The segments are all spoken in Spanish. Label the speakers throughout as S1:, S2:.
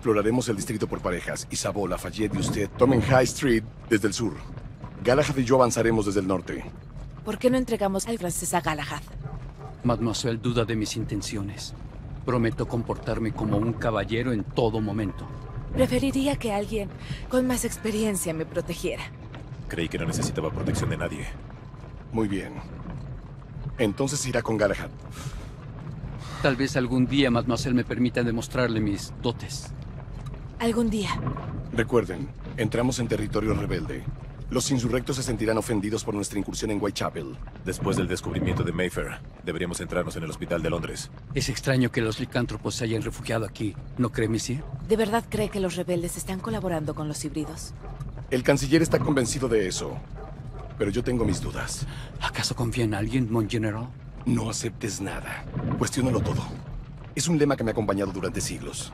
S1: exploraremos el distrito por parejas. Isabeau, Lafayette y usted tomen High Street desde el sur. Galahad y yo avanzaremos desde el norte.
S2: ¿Por qué no entregamos al francés a Galahad?
S3: Mademoiselle duda de mis intenciones. Prometo comportarme como un caballero en todo momento.
S2: Preferiría que alguien con más experiencia me protegiera.
S4: Creí que no necesitaba protección de nadie.
S1: Muy bien. Entonces irá con Galahad.
S3: Tal vez algún día Mademoiselle me permita demostrarle mis dotes.
S2: Algún día.
S1: Recuerden, entramos en territorio rebelde. Los insurrectos se sentirán ofendidos por nuestra incursión en Whitechapel.
S4: Después del descubrimiento de Mayfair, deberíamos centrarnos en el hospital de Londres.
S3: Es extraño que los licántropos se hayan refugiado aquí, ¿no cree, Monsieur?
S2: ¿De verdad cree que los rebeldes están colaborando con los híbridos?
S1: El canciller está convencido de eso, pero yo tengo mis dudas.
S3: ¿Acaso confía en alguien, mon general?
S1: No aceptes nada. Cuestiónalo todo. Es un lema que me ha acompañado durante siglos.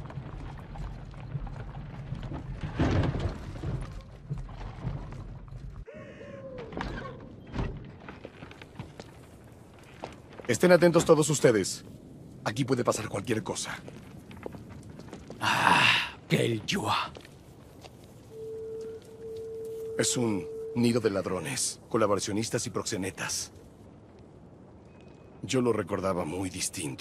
S1: Estén atentos todos ustedes. Aquí puede pasar cualquier cosa.
S3: ¡Quel joie!
S1: Es un nido de ladrones, colaboracionistas y proxenetas. Yo lo recordaba muy distinto.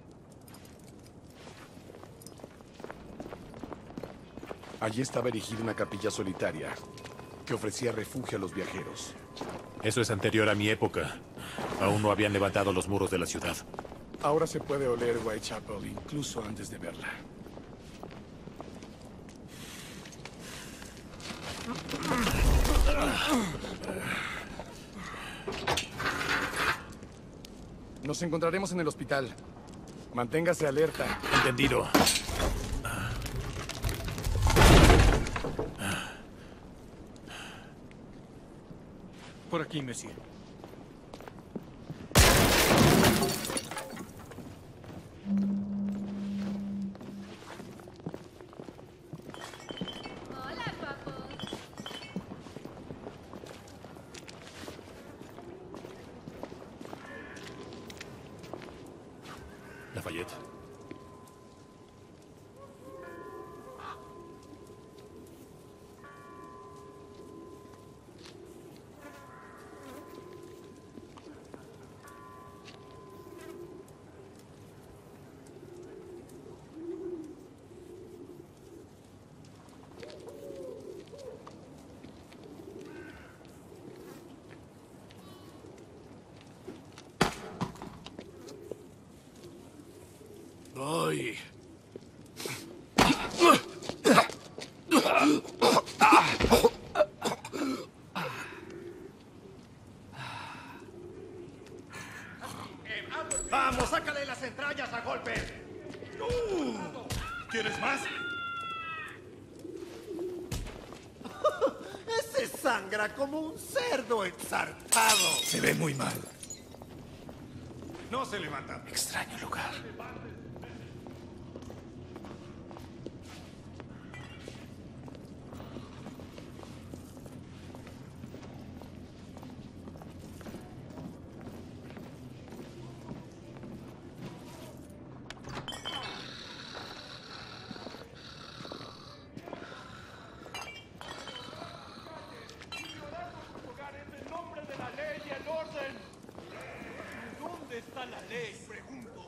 S1: Allí estaba erigida una capilla solitaria que ofrecía refugio a los viajeros.
S4: Eso es anterior a mi época. Aún no habían levantado los muros de la ciudad.
S1: Ahora se puede oler Whitechapel incluso antes de verla. Nos encontraremos en el hospital. Manténgase alerta.
S4: Entendido.
S5: Por aquí, Monsieur.
S6: Hola, papo.
S4: Lafayette.
S1: ¡Ay!
S7: ¡Vamos, sácale las entrañas a golpe! ¿Quieres más? Ese sangra como un cerdo ensartado.
S4: Se ve muy mal.
S7: No se levanta.
S4: Extraño lugar.
S7: ¿Dónde está la ley? Pregunto.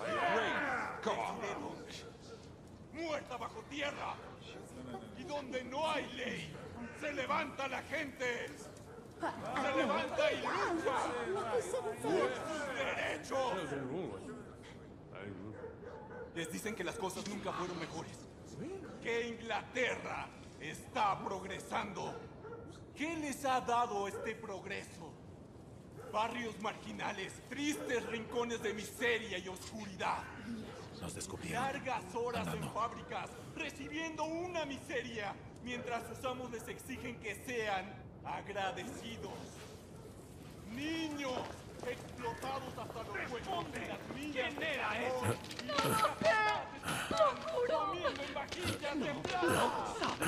S7: Muerta bajo tierra. Y donde no hay ley, se levanta la gente. Se levanta y lucha por sus derechos. Les dicen que las cosas nunca fueron mejores. Que Inglaterra está progresando. ¿Qué les ha dado este progreso? Barrios marginales, tristes rincones de miseria y oscuridad.
S4: Nos descubrieron.
S7: Largas horas en fábricas, recibiendo una miseria, mientras sus amos les exigen que sean agradecidos. Niños explotados hasta los huesos de las niñas. ¿Quién era ese? Comiendo en vajillas de plata.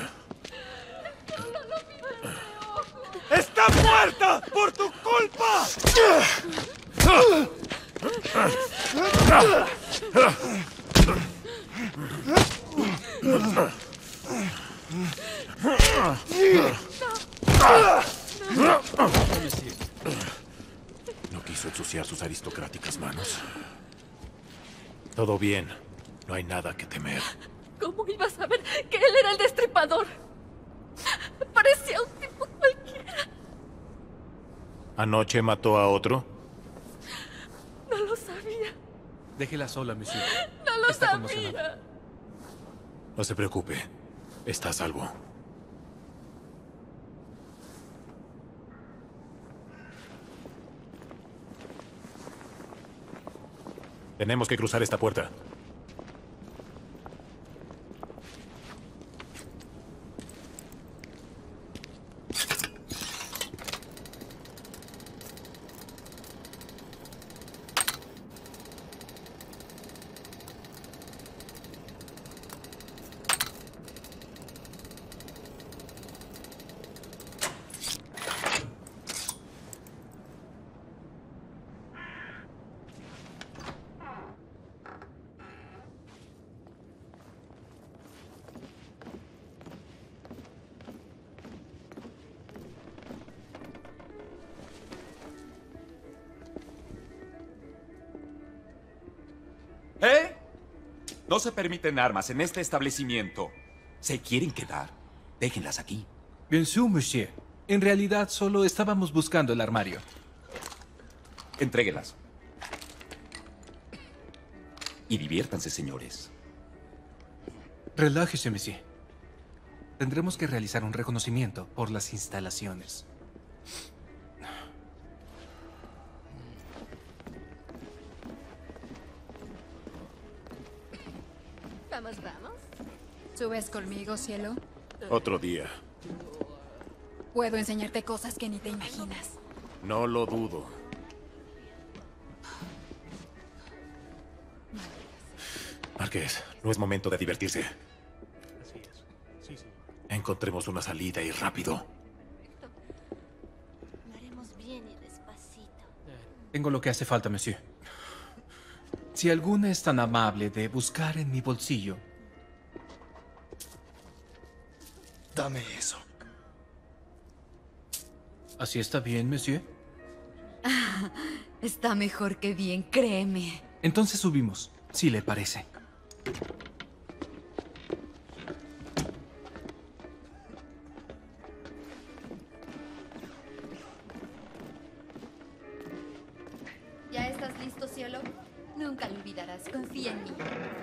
S7: ¡Está muerta por tu culpa!
S4: No quiso ensuciar sus aristocráticas manos. Todo bien. No hay nada que temer.
S6: ¿Cómo iba a saber que él era el destripador? Parecía un tipo cualquiera.
S4: ¿Anoche mató a otro?
S6: No lo sabía.
S5: Déjela sola, monsieur.
S6: No lo
S5: Está conmocionada.
S6: sabía.
S4: No se preocupe. Está a salvo. Tenemos que cruzar esta puerta.
S8: ¿Eh? No se permiten armas en este establecimiento. ¿Se quieren quedar? Déjenlas aquí.
S5: Bien sûr, monsieur. En realidad solo estábamos buscando el armario.
S8: Entréguelas. Y diviértanse, señores.
S5: Relájese, monsieur. Tendremos que realizar un reconocimiento por las instalaciones.
S6: Vamos, vamos.
S9: ¿Subes conmigo, cielo?
S4: Otro día.
S9: Puedo enseñarte cosas que ni te imaginas.
S4: No lo dudo. Marqués, no es momento de divertirse.
S5: Así es. Sí, señor.
S4: Encontremos una salida y rápido.
S6: Lo haremos bien y despacito.
S5: Tengo lo que hace falta, monsieur. Si alguna es tan amable de buscar en mi bolsillo.
S1: Dame eso.
S5: ¿Así está bien, monsieur?
S9: Está mejor que bien, créeme.
S5: Entonces subimos, si le parece.
S9: ¿Ya estás listo, cielo? Nunca lo olvidarás. Confía en mí.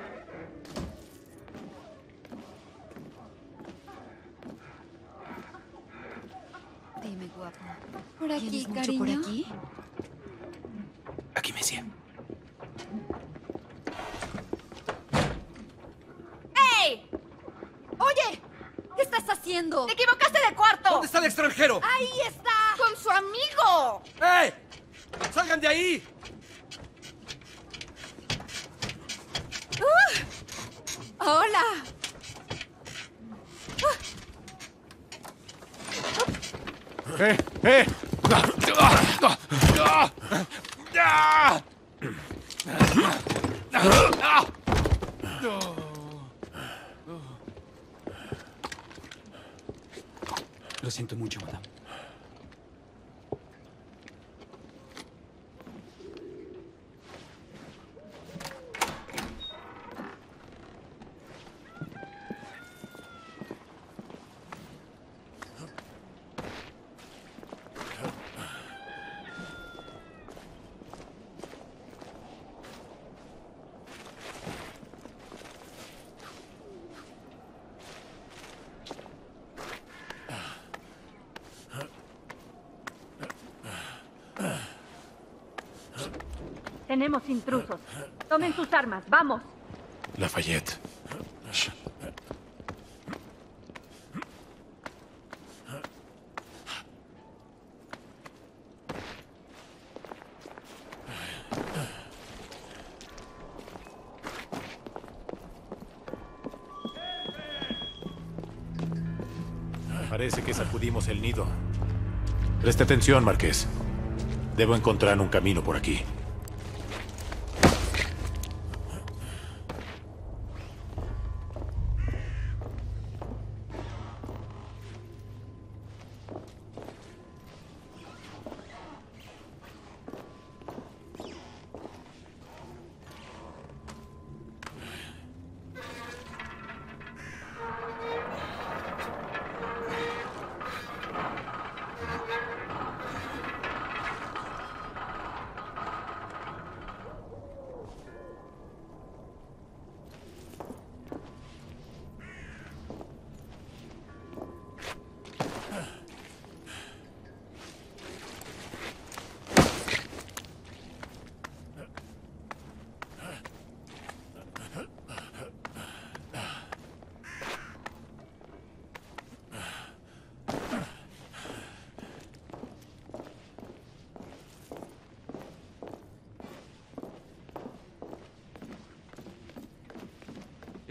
S9: Dime, guapo. ¿Por aquí,
S2: ¿Tienes mucho
S9: cariño?
S2: por aquí?
S5: Aquí, monsieur.
S9: ¡Ey! ¡Oye! ¿Qué estás haciendo?
S6: ¡Te equivocaste de cuarto!
S5: ¿Dónde está el extranjero?
S6: ¡Ahí está! ¡Con su amigo!
S5: ¡Eh! ¡Salgan de ahí!
S9: ¡Hola!
S3: Lo siento mucho, madame.
S6: Tenemos intrusos. Tomen sus armas, vamos.
S4: Lafayette. Parece que sacudimos el nido. Preste atención, Marqués. Debo encontrar un camino por aquí.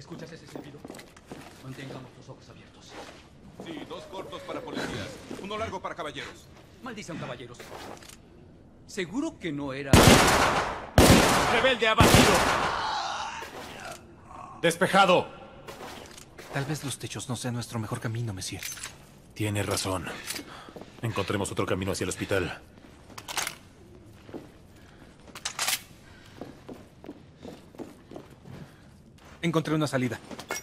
S3: ¿Escuchas ese silbido? Mantengamos los ojos abiertos.
S7: Sí, 2 cortos para policías, 1 largo para caballeros.
S3: Maldición, caballeros. Seguro que no era...
S4: ¡Rebelde abatido! ¡Despejado!
S5: Tal vez los techos no sean nuestro mejor camino, Monsieur.
S4: Tiene razón. Encontremos otro camino hacia el hospital.
S5: Encontré una salida.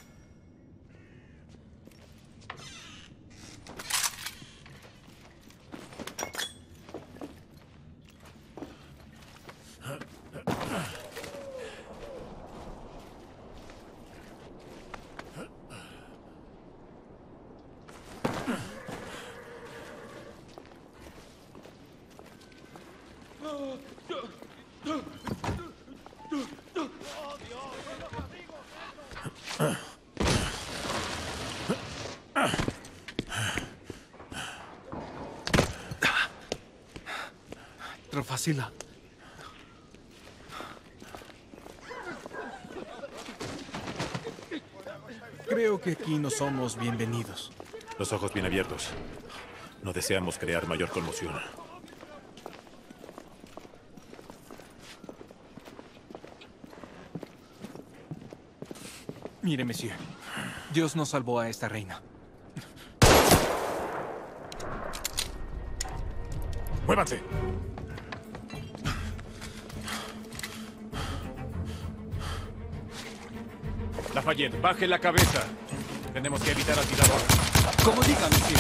S5: Trofasila. Creo que aquí no somos bienvenidos.
S4: Los ojos bien abiertos. No deseamos crear mayor conmoción.
S5: Mire, Monsieur. Dios nos salvó a esta reina.
S4: ¡Muévanse! Lafayette, baje la cabeza. Tenemos que evitar al tirador.
S3: Como diga, Monsieur.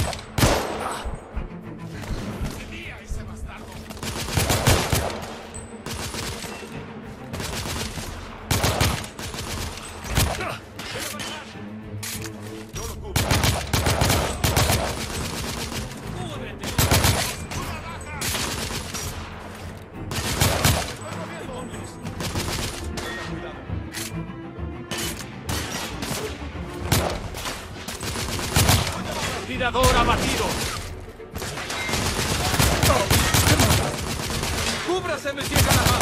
S4: ¡Tirador abatido!
S5: ¡Cúbrase, Monsieur Callahan!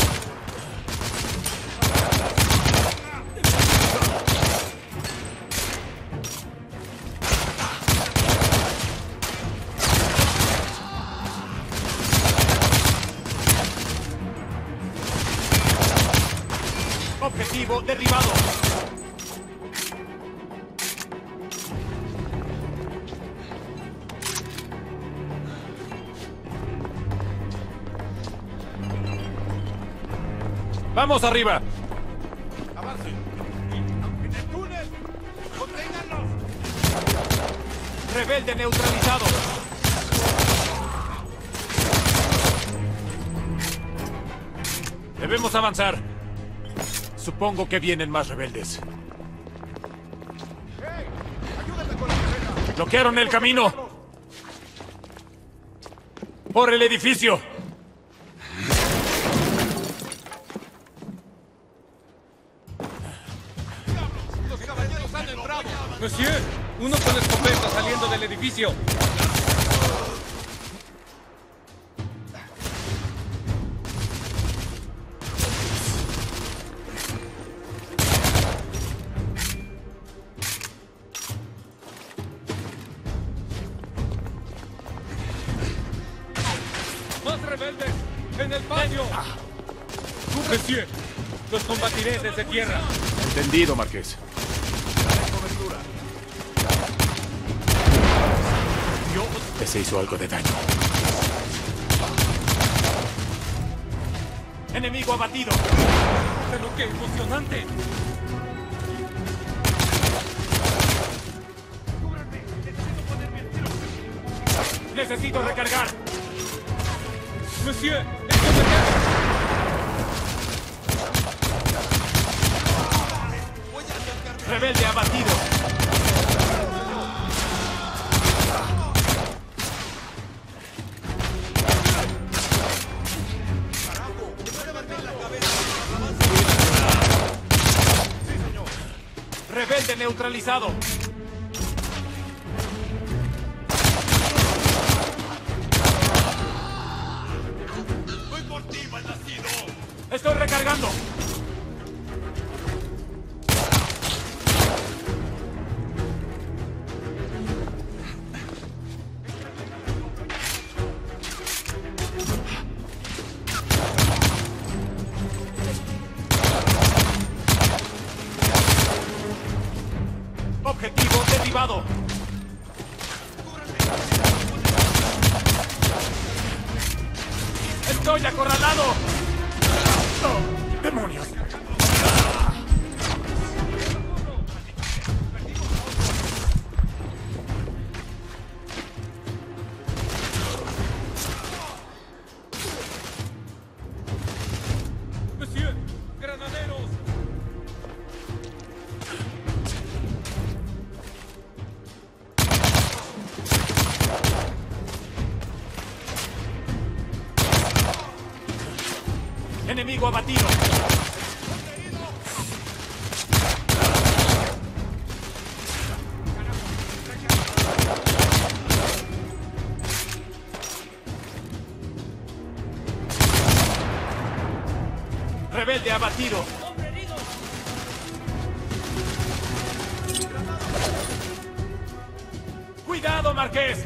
S4: Objetivo derribado. ¡Vamos arriba!
S7: ¡Avancen! ¡En el túnel! ¡Conténganlos!
S4: ¡Rebelde neutralizado! Debemos avanzar. Supongo que vienen más rebeldes.
S7: ¡Hey! ¡Ayúdenme con la carrera!
S4: ¡Bloquearon el camino! ¡Por el edificio!
S7: ¡Los caballeros han entrado!
S5: Monsieur, uno con escopeta saliendo del edificio. ¡Más rebeldes! ¡En el patio! Monsieur, los combatiré desde tierra.
S4: Entendido, Marqués. Les hizo algo de daño. ¡Enemigo abatido!
S5: ¡Pero qué emocionante!
S4: ¡Necesito recargar!
S5: Monsieur, el comandante.
S4: ¡Rebelde abatido! ¡Rebelde neutralizado!
S7: ¡Voy por ti, malnacido!
S4: ¡Estoy recargando! ¡Estoy acorralado! ¡Oh, demonios!
S7: ¡Monsieur! ¡Granaderos!
S4: ¡Enemigo abatido! ¡Rebelde abatido! ¡Cuidado, Marqués!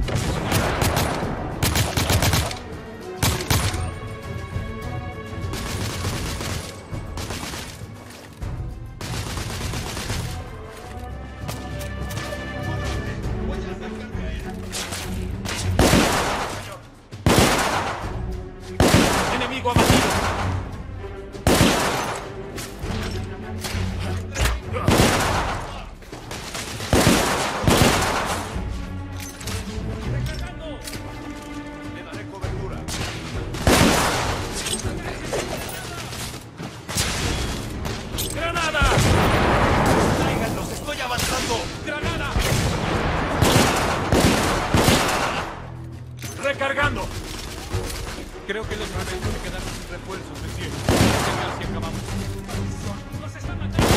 S4: ¡Enemigo abatido!
S7: Le daré cobertura.
S4: ¡Granada! ¡Tráiganlos! ¡Estoy avanzando! ¡Granada! ¡Recargando!
S7: Creo que los rebeldes se quedaron sin refuerzos, monsieur. Casi acabamos. ¡Nos están matando!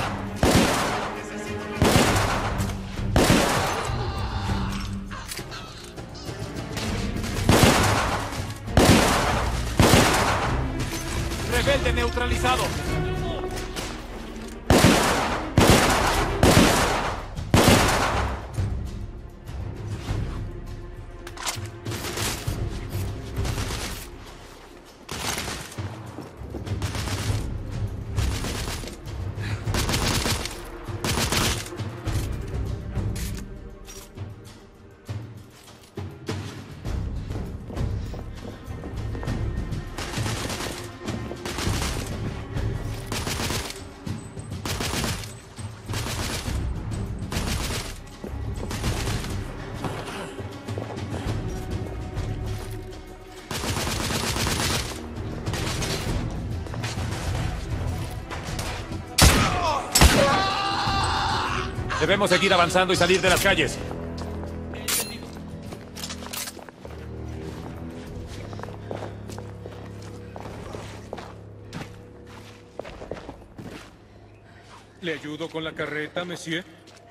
S4: ¡Rebelde neutralizado! Debemos seguir avanzando y salir de las calles.
S7: ¿Le ayudo con la carreta, monsieur?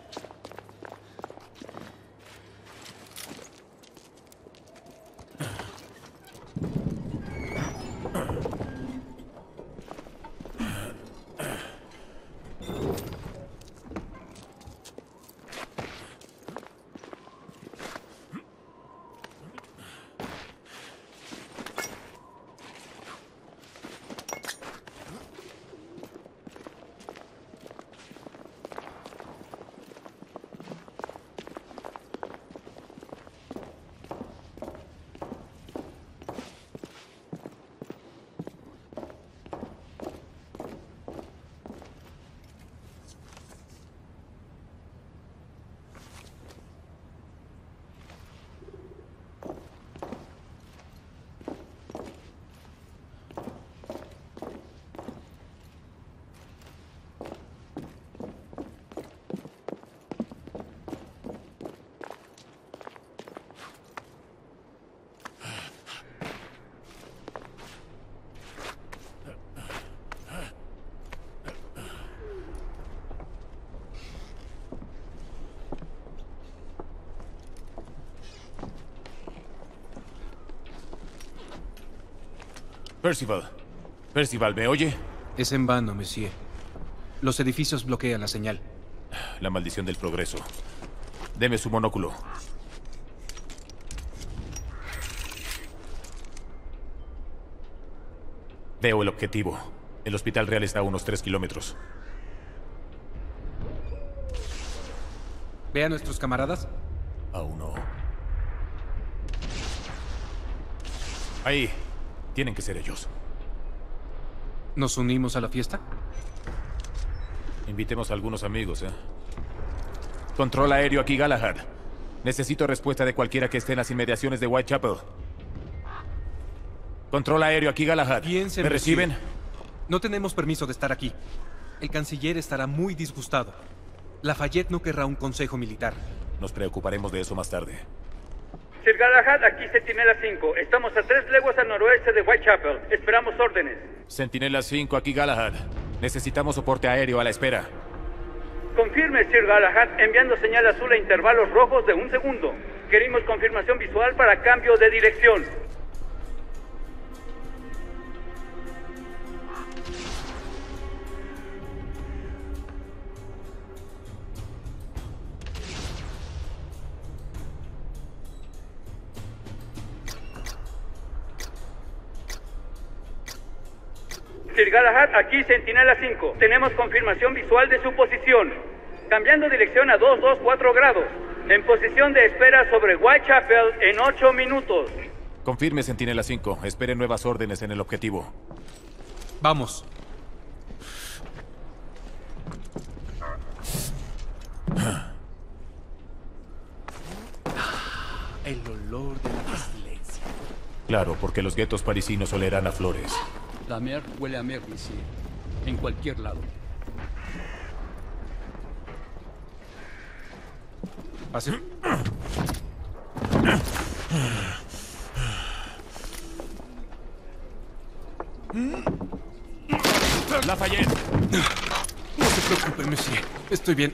S4: Percival. Percival, ¿me oye?
S5: Es en vano, monsieur. Los edificios bloquean la señal.
S4: La maldición del progreso. Deme su monóculo. Veo el objetivo. El Hospital Real está a unos 3 kilómetros.
S5: ¿Ve a nuestros camaradas?
S4: Aún no. Ahí. Tienen que ser ellos.
S5: ¿Nos unimos a la fiesta?
S4: Invitemos a algunos amigos, ¿eh? Control aéreo aquí, Galahad. Necesito respuesta de cualquiera que esté en las inmediaciones de Whitechapel. Control aéreo aquí, Galahad. ¿Me reciben?
S5: No tenemos permiso de estar aquí. El canciller estará muy disgustado. Lafayette no querrá un consejo militar.
S4: Nos preocuparemos de eso más tarde.
S10: Sir Galahad, aquí Centinela 5. Estamos a 3 leguas al noroeste de Whitechapel. Esperamos órdenes.
S4: Centinela 5, aquí Galahad. Necesitamos soporte aéreo a la espera.
S10: Confirme, Sir Galahad, enviando señal azul a intervalos rojos de 1 segundo. Queremos confirmación visual para cambio de dirección. Sir Galahad, aquí Centinela 5. Tenemos confirmación visual de su posición. Cambiando dirección a 224 grados. En posición de espera sobre Whitechapel en 8 minutos.
S4: Confirme, Centinela 5. Espere nuevas órdenes en el objetivo.
S5: Vamos. El olor de la pestilencia.
S4: Claro, porque los guetos parisinos olerán a flores.
S3: La mer huele a mer, monsieur. En cualquier lado.
S5: ¿Así?
S4: Lafayette.
S5: No se preocupe, monsieur. Estoy bien.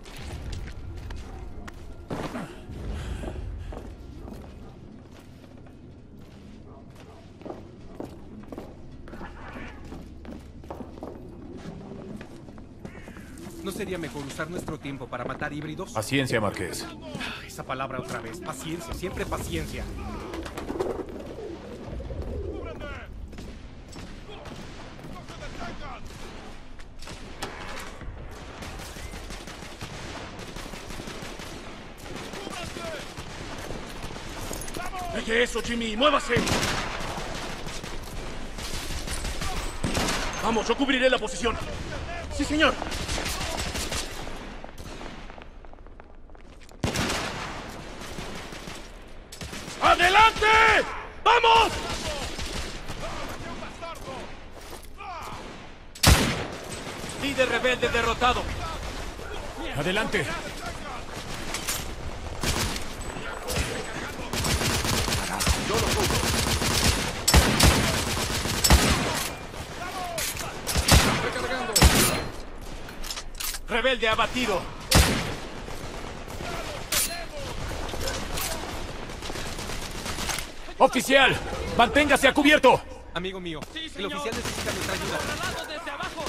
S5: ¿No sería mejor usar nuestro tiempo para matar híbridos?
S4: Paciencia, Marqués.
S5: Esa palabra otra vez. Paciencia, siempre paciencia.
S1: Deje eso, Jimmy. ¡Muévase! Vamos, yo cubriré la posición. ¡Sí, señor! ¡Adelante! ¡Vamos!
S8: Líder rebelde derrotado.
S4: Adelante.
S1: Yo lo cubro. Estoy cargando.
S8: Rebelde abatido. Oficial, manténgase a cubierto.
S5: Amigo mío, el oficial necesita nuestra ayuda.
S8: Desde abajo.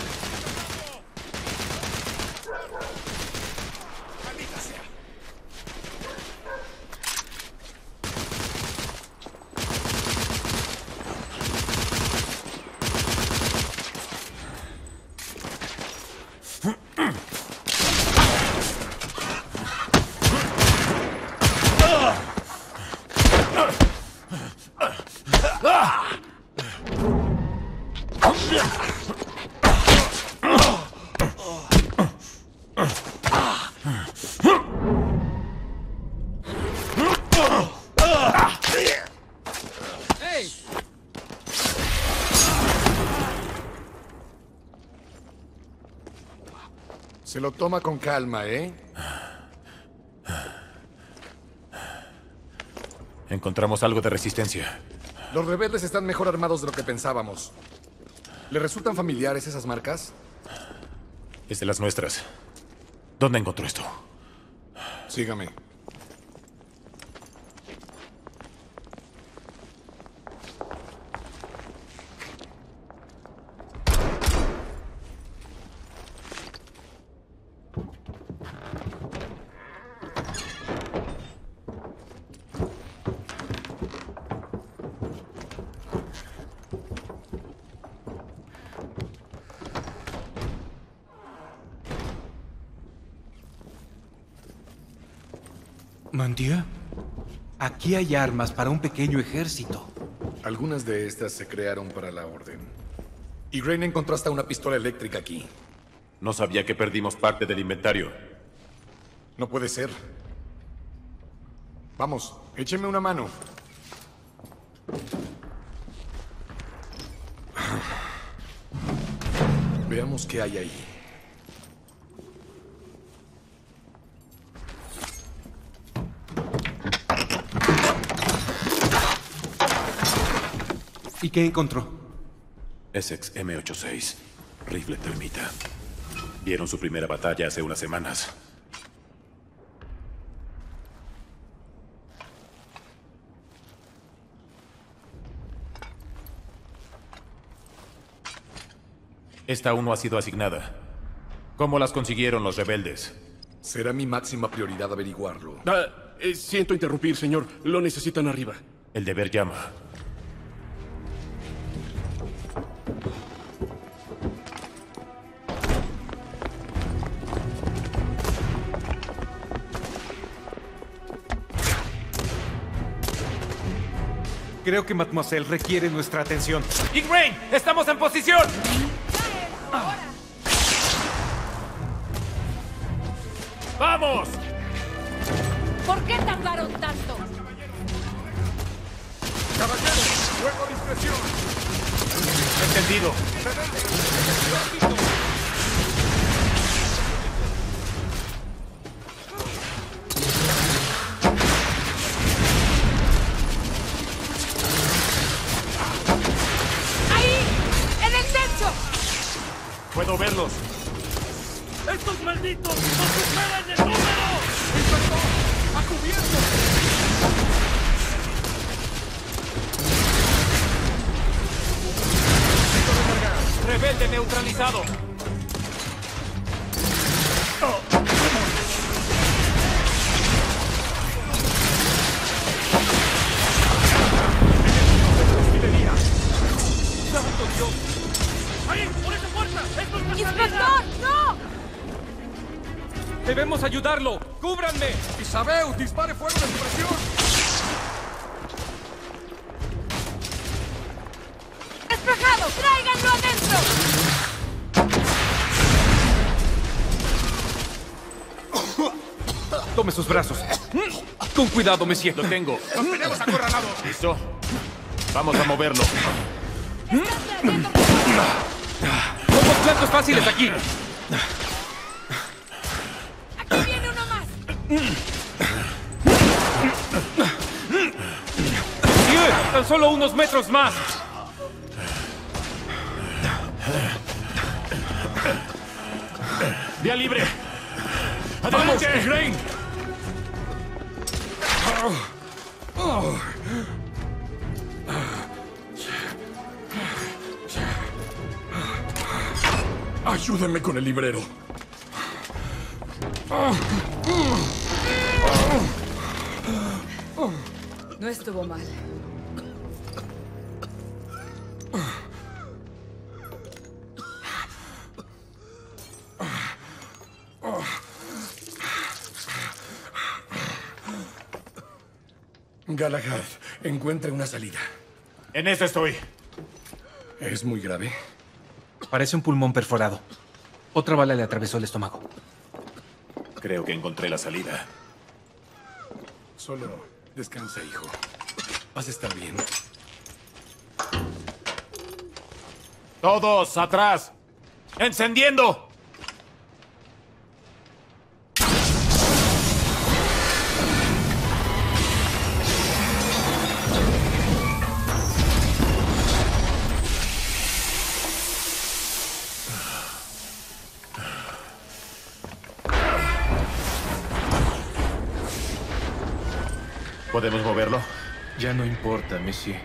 S1: Se lo toma con calma, ¿eh?
S4: Encontramos algo de resistencia.
S1: Los rebeldes están mejor armados de lo que pensábamos. ¿Le resultan familiares esas marcas?
S4: Es de las nuestras. ¿Dónde encontró esto?
S1: Sígame.
S5: Mon Dieu, aquí hay armas para un pequeño ejército.
S1: Algunas de estas se crearon para la Orden. Y Crane encontró hasta una pistola eléctrica aquí.
S4: No sabía que perdimos parte del inventario.
S1: No puede ser. Vamos, écheme una mano. Veamos qué hay ahí.
S5: ¿Y qué encontró?
S4: Essex M86. Rifle termita. Vieron su primera batalla hace unas semanas. Esta aún no ha sido asignada. ¿Cómo las consiguieron los rebeldes?
S1: Será mi máxima prioridad averiguarlo.
S11: Siento interrumpir, señor. Lo necesitan arriba.
S4: El deber llama.
S5: Creo que Mademoiselle requiere nuestra atención.
S12: ¡Igraine! ¡Estamos en posición! ¡Vamos!
S6: ¿Por qué tardaron tanto?
S1: ¡Caballeros! ¡Fuego a discreción!
S4: ¡Entendido! ¡Puedo verlos!
S12: ¡Estos malditos no superan el número!
S1: ¡Inspector! ¡A cubierto!
S12: ¡Rebelde neutralizado! ¡Santo Dios! ¡Ahí! ¡Por esa puerta! ¡Estos
S6: ¡Inspector! ¡No!
S12: ¡Debemos ayudarlo! ¡Cúbranme!
S1: ¡Isabel! ¡Dispare fuego de supresión!
S6: ¡Despejado! ¡Tráiganlo adentro!
S5: Tome sus brazos. Con cuidado, monsieur.
S4: Lo tengo.
S1: ¡Nos tenemos acorralados!
S4: ¿Listo? Vamos a moverlo.
S5: Somos blancos fáciles aquí.
S6: ¡Aquí viene uno más!
S5: ¡Monsieur! ¡Tan solo unos metros más!
S4: ¡Vía libre!
S11: ¡Vamos,
S4: ¡Adelante!
S11: Igraine!
S1: Ayúdenme con el librero.
S2: No estuvo mal.
S1: Galahad, encuentre una salida.
S4: En eso estoy.
S1: ¿Es muy grave?
S5: Parece un pulmón perforado. Otra bala le atravesó el estómago.
S4: Creo que encontré la salida.
S1: Solo descansa, hijo. Vas a estar bien.
S4: ¡Todos atrás! ¡Encendiendo! ¿Podemos moverlo?
S5: Ya no importa, monsieur.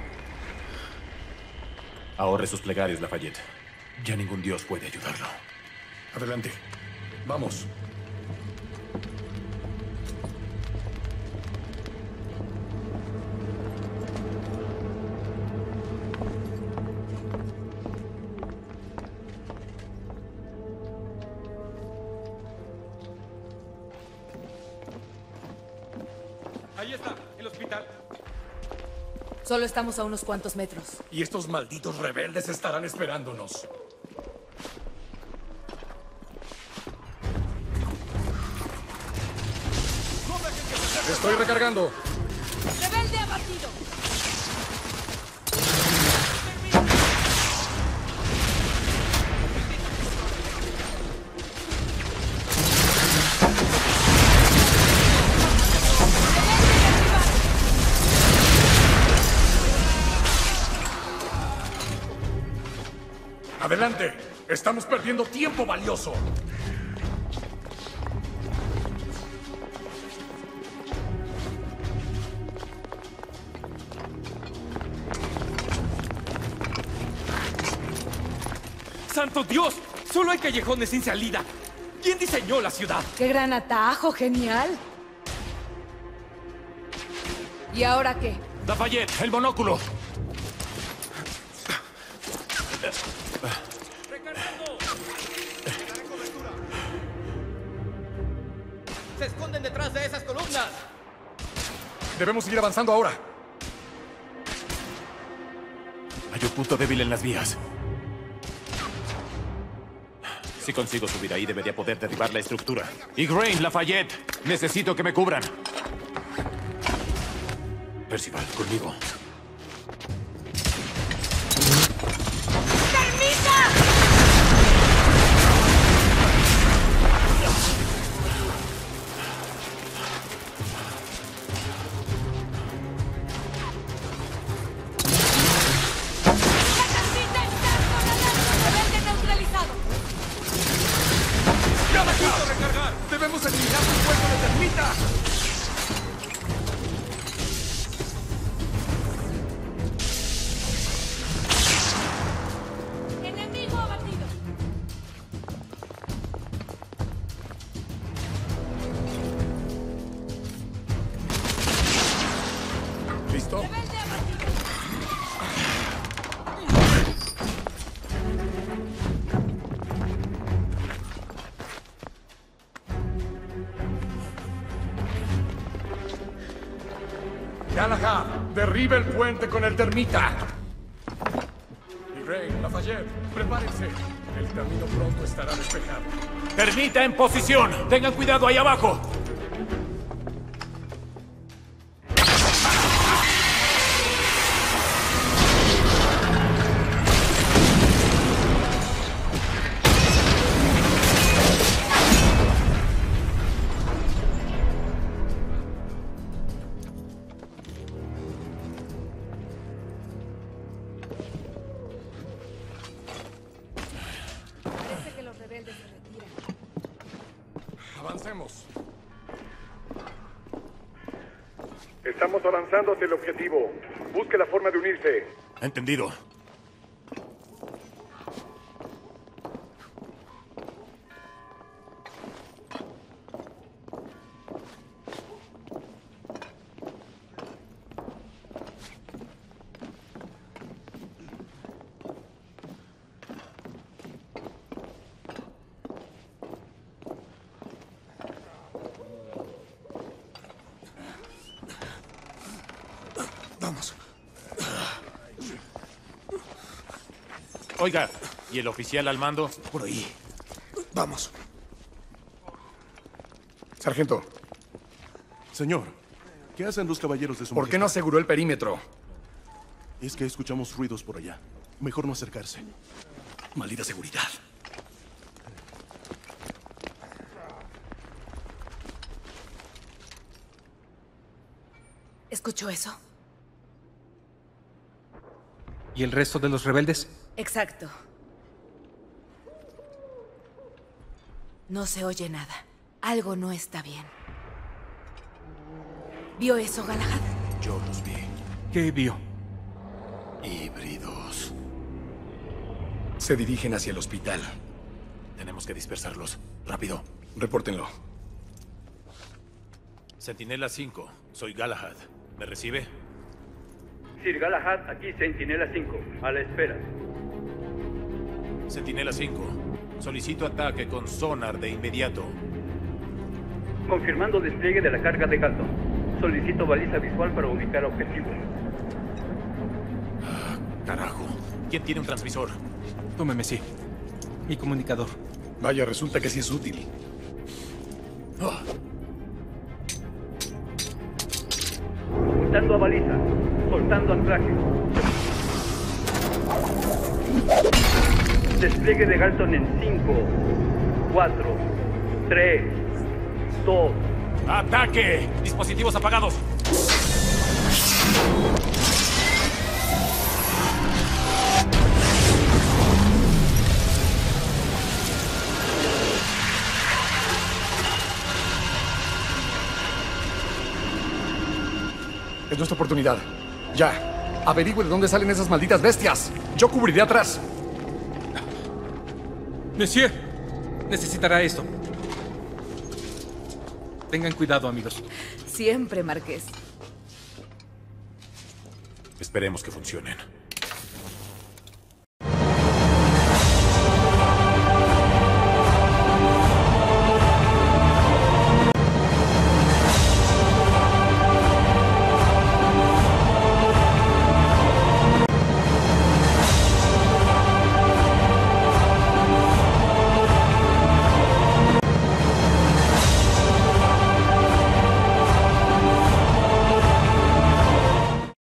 S4: Ahorre sus plegarias, Lafayette. Ya ningún dios puede ayudarlo.
S1: Adelante. Vamos.
S12: Ahí está, el hospital.
S2: Solo estamos a unos cuantos metros.
S1: Y estos malditos rebeldes estarán esperándonos. Estoy recargando.
S2: ¡Rebelde abatido!
S1: ¡Adelante! ¡Estamos perdiendo tiempo valioso!
S12: ¡Santo Dios! ¡Solo hay callejones sin salida! ¿Quién diseñó la ciudad?
S2: ¡Qué gran atajo! ¡Genial! ¿Y ahora qué?
S4: Lafayette, el monóculo.
S12: ¡Se esconden detrás de esas columnas!
S1: Debemos seguir avanzando ahora.
S4: Hay un punto débil en las vías. Si consigo subir ahí, debería poder derribar la estructura. Y Grain, Lafayette, necesito que me cubran. Percival, conmigo.
S1: ¡Debemos eliminar un fuego de termita!
S2: ¡Enemigo abatido!
S1: ¿Listo?
S2: ¡Rebelde abatido!
S1: Galahad, derribe el puente con el termita. Y Rey, Lafayette, prepárense. El camino pronto estará despejado.
S4: ¡Termita en posición! ¡Tengan cuidado ahí abajo!
S2: Parece que los rebeldes se retiran.
S1: Avancemos.
S13: Estamos avanzando hacia el objetivo. Busque la forma de unirse.
S4: Entendido.
S11: Vamos.
S4: Oiga, ¿y el oficial al mando?
S11: Por ahí. Vamos.
S1: Sargento,
S11: Señor, ¿qué hacen los caballeros de su
S1: ¿por qué no
S11: majestad?
S1: aseguró el perímetro?
S11: Es que escuchamos ruidos por allá. Mejor no acercarse.
S1: Maldita seguridad.
S2: ¿Escuchó eso?
S5: ¿Y el resto de los rebeldes?
S2: Exacto. No se oye nada. Algo no está bien. ¿Vio eso, Galahad?
S4: Yo los vi.
S5: ¿Qué vio?
S4: Híbridos.
S1: Se dirigen hacia el hospital.
S4: Tenemos que dispersarlos. Rápido.
S1: Repórtenlo.
S4: Centinela 5. Soy Galahad. ¿Me recibe?
S10: Sir Galahad, aquí Centinela 5. A la espera.
S4: Centinela 5. Solicito ataque con sonar de inmediato.
S10: Confirmando despliegue de la carga de Galton. Solicito baliza visual para ubicar objetivo.
S4: Carajo. ¿Quién tiene un transmisor?
S5: Tome, Monsieur. Mi comunicador.
S1: Vaya, resulta que sí es útil.
S10: Soltando a baliza. Soltando anclaje. Despliegue de Galton en 5, 4, 3, 2.
S4: ¡Ataque! Dispositivos apagados.
S1: Es nuestra oportunidad. Ya. Averigüe de dónde salen esas malditas bestias. Yo cubriré atrás.
S5: Monsieur, necesitará esto. Tengan cuidado, amigos.
S2: Siempre, Marqués.
S4: Esperemos que funcionen.